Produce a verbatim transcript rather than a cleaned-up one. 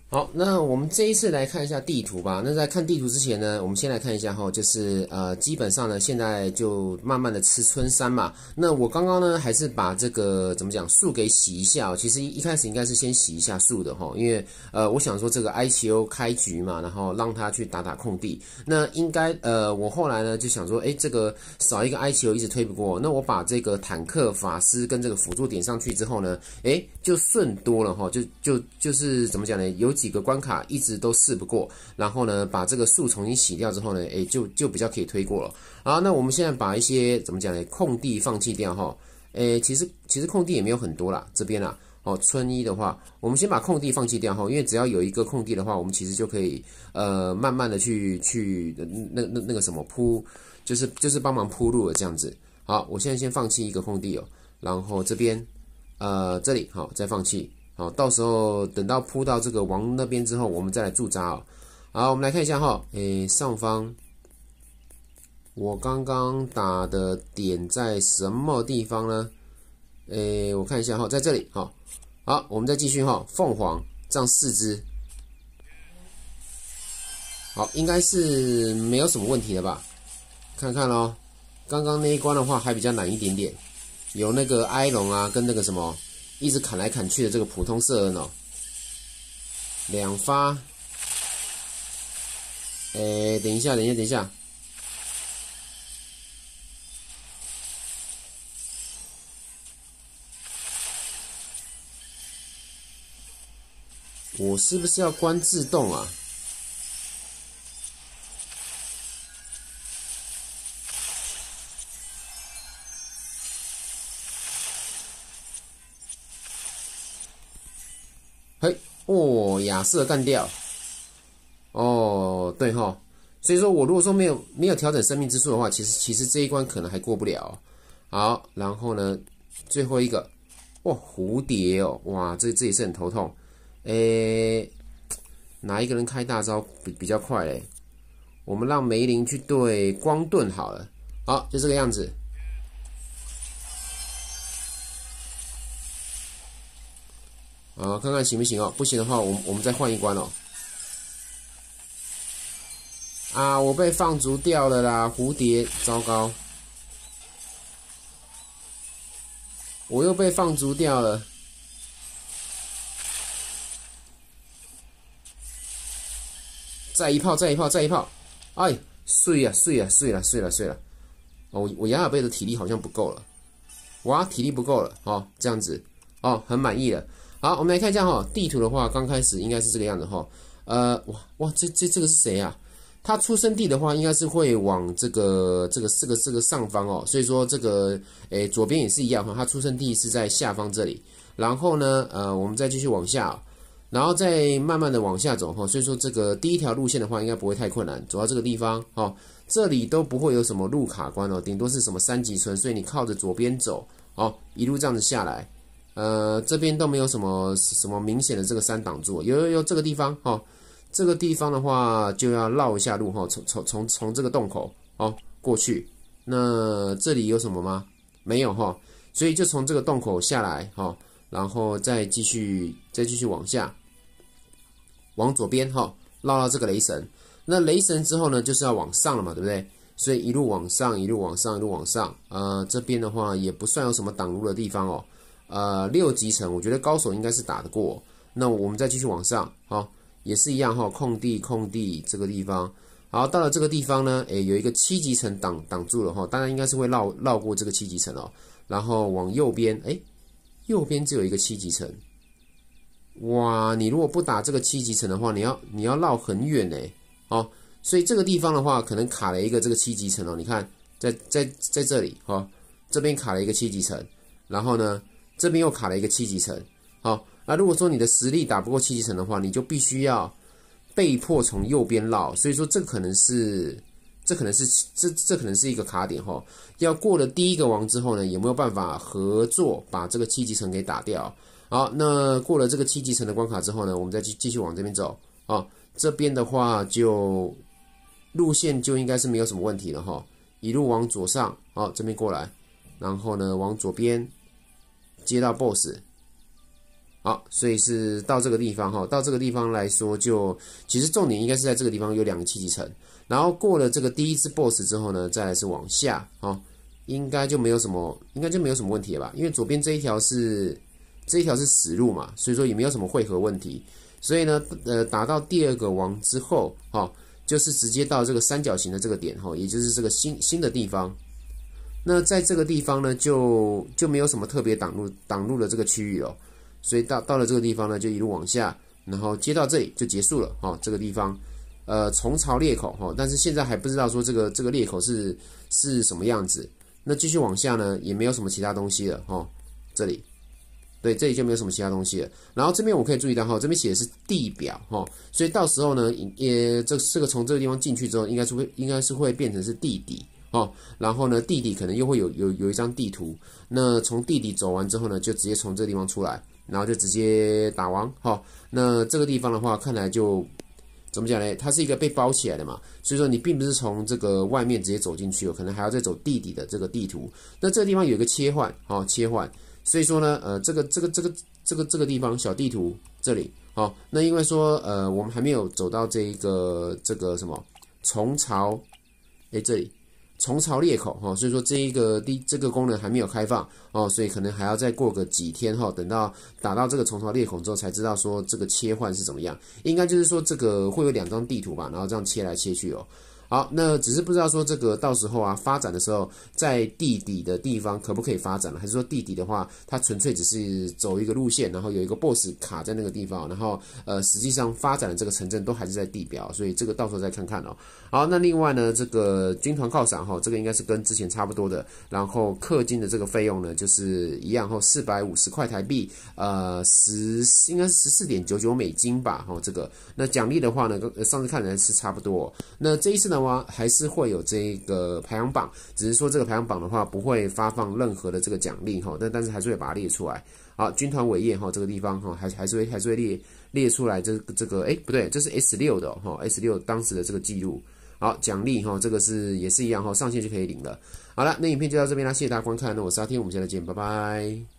好，那我们这一次来看一下地图吧。那在看地图之前呢，我们先来看一下哈，就是呃，基本上呢，现在就慢慢的吃春山嘛。那我刚刚呢，还是把这个怎么讲树给洗一下、哦。其实一开始应该是先洗一下树的哈，因为呃，我想说这个埃奇欧开局嘛，然后让他去打打空地。那应该呃，我后来呢就想说，哎，这个少一个埃奇欧一直推不过，那我把这个坦克、法师跟这个辅助点上去之后呢，哎，就顺多了哈，就就就是怎么讲呢？有几个关卡一直都试不过，然后呢，把这个树重新洗掉之后呢，诶，就就比较可以推过了。好，那我们现在把一些怎么讲呢？空地放弃掉哈，诶，其实其实空地也没有很多啦，这边啦，哦，春一的话，我们先把空地放弃掉哈，因为只要有一个空地的话，我们其实就可以呃慢慢的去去那那那个什么铺，就是就是帮忙铺路了这样子。好，我现在先放弃一个空地哦，然后这边呃这里好再放弃。好，到时候等到铺到这个王那边之后，我们再来驻扎哦。好，我们来看一下哈，诶，上方我刚刚打的点在什么地方呢？诶，我看一下哈，在这里哈。好，我们再继续哈，凤凰这样四只，好，应该是没有什么问题的吧？看看咯，刚刚那一关的话还比较难一点点，有那个埃隆啊，跟那个什么。一直砍来砍去的这个普通射恩哦，两发，诶，等一下，等一下，等一下，我是不是要关自动啊？嘿，哦，亚瑟干掉。哦，对哈，所以说我如果说没有没有调整生命之数的话，其实其实这一关可能还过不了。好，然后呢，最后一个，哇，蝴蝶哦，哇，这这也是很头痛。诶，哪一个人开大招比比较快嘞？我们让梅林去对光盾好了。好，就这个样子。啊，看看行不行哦？不行的话，我们我们再换一关哦。啊，我被放逐掉了啦！蝴蝶，糟糕，我又被放逐掉了。再一炮，再一炮，再一炮！哎，碎呀，碎呀，碎了，碎了，碎了！哦，我雅尔贝的体力好像不够了，哇，体力不够了，哦，这样子，哦，很满意了。好，我们来看一下哈、哦，地图的话，刚开始应该是这个样子哈、哦。呃，哇哇，这这这个是谁啊？他出生地的话，应该是会往这个这个这个这个上方哦，所以说这个诶左边也是一样哈，他出生地是在下方这里。然后呢，呃，我们再继续往下、哦，然后再慢慢的往下走哈、哦，所以说这个第一条路线的话，应该不会太困难，走到这个地方哦，这里都不会有什么路卡关哦，顶多是什么三级村，所以你靠着左边走哦，一路这样子下来。呃，这边都没有什么什么明显的这个山挡住，有有有这个地方哈、哦，这个地方的话就要绕一下路哈、哦，从从从从这个洞口哦过去。那这里有什么吗？没有哈、哦，所以就从这个洞口下来哈、哦，然后再继续再继续往下，往左边哈、哦，绕到这个雷神。那雷神之后呢，就是要往上了嘛，对不对？所以一路往上，一路往上，一路往上。呃，这边的话也不算有什么挡路的地方哦。呃，六级城，我觉得高手应该是打得过。那我们再继续往上，好，也是一样哈，空地空地这个地方。好，到了这个地方呢，诶，有一个七级城挡挡住了哈，当然应该是会绕绕过这个七级城哦。然后往右边，诶，右边只有一个七级城。哇，你如果不打这个七级城的话，你要你要绕很远诶，哦，所以这个地方的话，可能卡了一个这个七级城哦。你看，在在在这里哈、哦，这边卡了一个七级城，然后呢？这边又卡了一个七级城，好，那如果说你的实力打不过七级城的话，你就必须要被迫从右边绕，所以说这可能是，这可能是这这可能是一个卡点哈。要过了第一个王之后呢，有没有办法合作把这个七级城给打掉？好，那过了这个七级城的关卡之后呢，我们再继继续往这边走啊。这边的话就路线就应该是没有什么问题了哈，一路往左上，好，这边过来，然后呢往左边。接到 boss， 好，所以是到这个地方哈，到这个地方来说就，其实重点应该是在这个地方有两个七级层，然后过了这个第一只 boss 之后呢，再来是往下，哦，应该就没有什么，应该就没有什么问题了吧？因为左边这一条是这一条是死路嘛，所以说也没有什么汇合问题。所以呢，呃，打到第二个王之后，哈、哦，就是直接到这个三角形的这个点，哈、哦，也就是这个新新的地方。那在这个地方呢，就就没有什么特别挡路挡路的这个区域哦。所以到到了这个地方呢，就一路往下，然后接到这里就结束了哈、哦。这个地方，呃，虫巢裂口哈、哦，但是现在还不知道说这个这个裂口是是什么样子。那继续往下呢，也没有什么其他东西了哈、哦。这里，对，这里就没有什么其他东西了。然后这边我可以注意到哈、哦，这边写的是地表哈、哦，所以到时候呢，也这这个从这个地方进去之后，应该是会应该是会变成是地底。哦，然后呢，地底可能又会有有有一张地图，那从地底走完之后呢，就直接从这个地方出来，然后就直接打王。哈、哦，那这个地方的话，看来就怎么讲呢？它是一个被包起来的嘛，所以说你并不是从这个外面直接走进去，有可能还要再走地底的这个地图。那这个地方有一个切换，哦，切换，所以说呢，呃，这个这个这个这个这个地方小地图这里，哦，那因为说呃，我们还没有走到这一个这个什么虫巢，诶，这里。虫巢裂口哈，所以说这一个第这个功能还没有开放哦，所以可能还要再过个几天哈，等到打到这个虫巢裂口之后才知道说这个切换是怎么样。应该就是说这个会有两张地图吧，然后这样切来切去哦。好，那只是不知道说这个到时候啊发展的时候，在地底的地方可不可以发展了？还是说地底的话，它纯粹只是走一个路线，然后有一个 boss 卡在那个地方，然后呃实际上发展的这个城镇都还是在地表，所以这个到时候再看看哦。好，那另外呢，这个军团犒赏哈，这个应该是跟之前差不多的，然后氪金的这个费用呢就是一样哈，四百五十块台币，呃十应该是十四点九九美金吧，哈、哦、这个那奖励的话呢，上次看来是差不多、哦。那这一次呢？还是会有这个排行榜，只是说这个排行榜的话不会发放任何的这个奖励哈，但但是还是会把它列出来。好，军团伟业哈这个地方哈还还是会还是会列列出来这个这个哎不对，这是 S 六 的哈 S 六 当时的这个记录。好，奖励哈这个是也是一样哈，上线就可以领了。好了，那影片就到这边啦，谢谢大家观看，那我是阿天，我们下次见，拜拜。